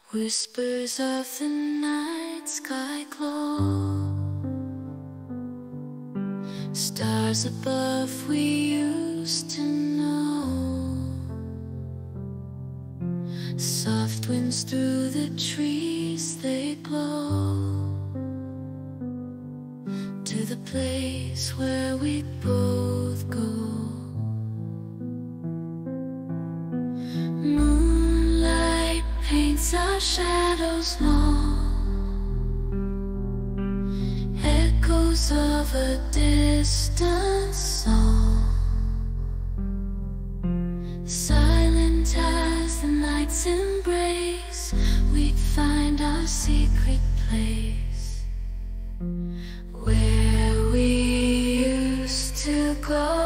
Whispers of the night sky glow, stars above we used to know, soft winds through the trees they blow, to the place where we both go. Moonlight paints our shadows long, echoes of a distant song, silent as the night's embrace, we'd find our secret place, where we used to go.